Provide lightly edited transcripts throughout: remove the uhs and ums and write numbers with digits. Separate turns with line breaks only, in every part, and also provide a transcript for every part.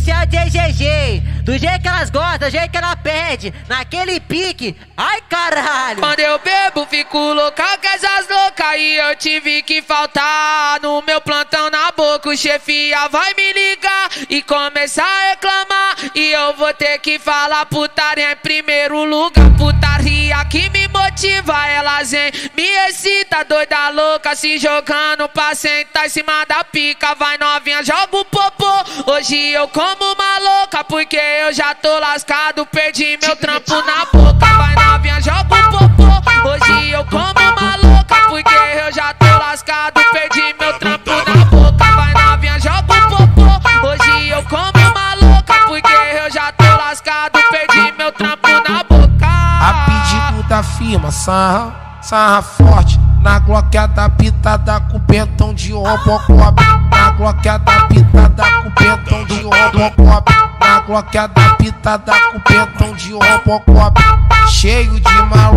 Esse é o DGG, do jeito que elas gostam, do jeito que ela pede, naquele pique, ai caralho.
Quando eu bebo fico louca com essas loucas e eu tive que faltar no meu plantão na boca. O chefia vai me ligar e começar a reclamar e eu vou ter que falar putaria em primeiro lugar. Putaria que me motiva, elas me excita, doida louca se jogando pra sentar em cima da pica. Vai novinha, joga o popô, hoje eu como uma louca porque eu já tô lascado, perdi meu trampo na boca. Vai novinha, joga o popô, hoje eu como uma louca porque eu já tô lascado, perdi meu trampo na boca. Vai novinha, joga o popô, hoje eu como uma louca porque eu já tô lascado, perdi meu trampo na boca.
A pedido da firma, sarra forte, na gloqueada pitada com pentão de Robocop. Na gloqueada pitada com pentão de Robocop. Na gloqueada pitada com pentão de Robocop. Cheio de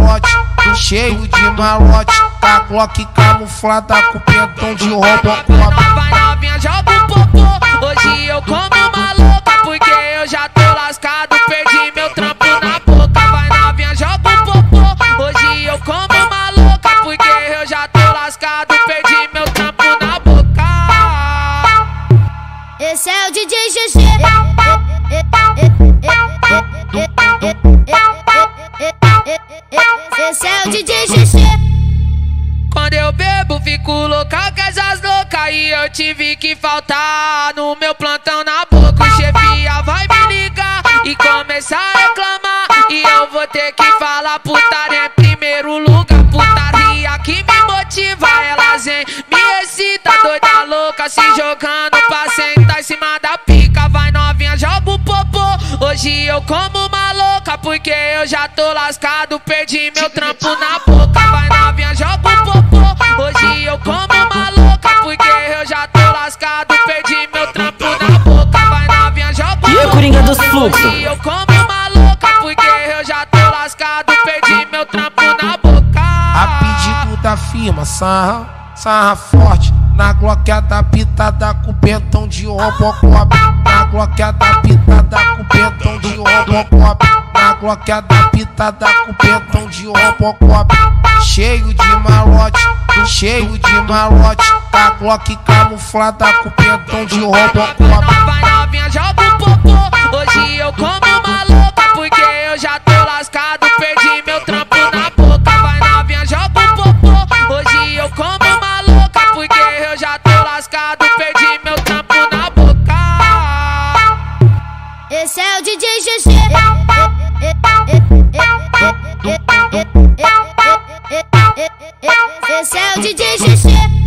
malote, a Glock camuflada com pentão de Robocop.
Vai novinha, joga o popô, hoje eu como uma louca porque eu já tô lascado, perdi meu trampo na boca. Vai novinha, joga o popô, hoje eu como uma louca porque eu já tô lascado, perdi meu trampo na boca.
Esse é o DJ GG. Esse é o DJ GG.
Quando eu bebo fico louca com essas loucas e eu tive que faltar no meu plantão na boca. O chefia vai me ligar e começar a reclamar e eu vou ter que falar putaria em primeiro lugar. Putaria que me motiva, elas me excita, doida louca se jogando pra sentar em cima da pica. Vai novinha, joga o popô, hoje eu como uma louca porque eu já tô lascado, perdi meu trampo na boca. Vai novinha, joga o popô, hoje eu como uma louca porque eu já tô lascado, perdi meu trampo na boca. Vai novinha, joga o popô,
E o Coringa dos Fluxos?
hoje eu como uma louca porque eu já tô lascado, perdi meu trampo na boca.
A pedido da firma, sarra forte, na gloqueada pitada com pentão de Robocop. Na gloqueada pitada com pentão de Robocop. Na gloqueada pitada com pentão de Robocop. Cheio de malote, a Glock camuflada com pentão de Robocop.
Vai novinha, joga o popô, hoje eu como uma louca porque eu já tô lascado, perdi meu trampo na boca. Vai novinha, joga o popô, hoje eu como uma louca porque eu já tô lascado, perdi meu trampo na boca.
Esse é o DJ GG. Esse é o DJ GG.